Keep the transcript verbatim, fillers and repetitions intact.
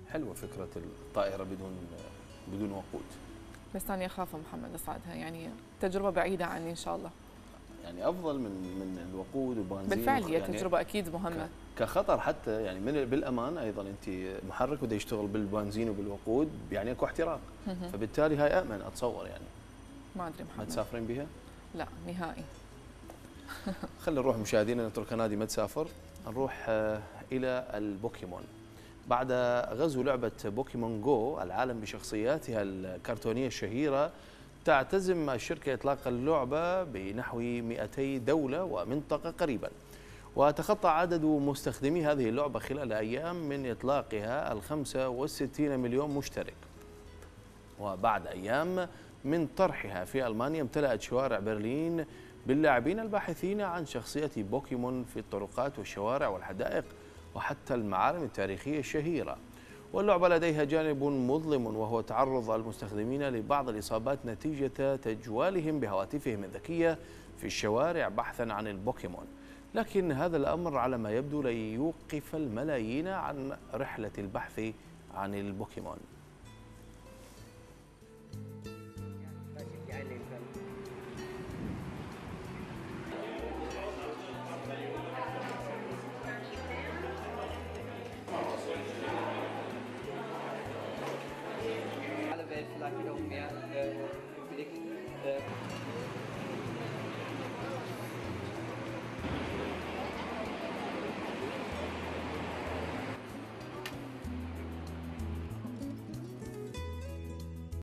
حلوة فكرة الطائرة بدون بدون وقود. بس أنا أخاف محمد أصعدها، يعني تجربة بعيدة عني إن شاء الله. يعني أفضل من من الوقود والبنزين. بالفعل هي يعني تجربة أكيد مهمة كخطر حتى، يعني من بالأمان أيضا. أنت محرك بده يشتغل بالبنزين وبالوقود، يعني اكو احتراق، فبالتالي هاي أأمن أتصور. يعني ما أدري محمد. ما تسافرين بها؟ لا نهائي. خلينا نروح مشاهدينا، نترك نادي ما تسافر، نروح إلى البوكيمون. بعد غزو لعبة بوكيمون جو العالم بشخصياتها الكرتونية الشهيرة، تعتزم الشركة إطلاق اللعبة بنحو مئتي دولة ومنطقة قريبا، وتخطى عدد مستخدمي هذه اللعبة خلال أيام من إطلاقها الخمسة وستين مليون مشترك. وبعد أيام من طرحها في ألمانيا، امتلأت شوارع برلين باللاعبين الباحثين عن شخصية بوكيمون في الطرقات والشوارع والحدائق وحتى المعالم التاريخية الشهيرة. واللعبة لديها جانب مظلم، وهو تعرض المستخدمين لبعض الإصابات نتيجة تجوالهم بهواتفهم الذكية في الشوارع بحثا عن البوكيمون. لكن هذا الأمر على ما يبدو لن يوقف الملايين عن رحلة البحث عن البوكيمون.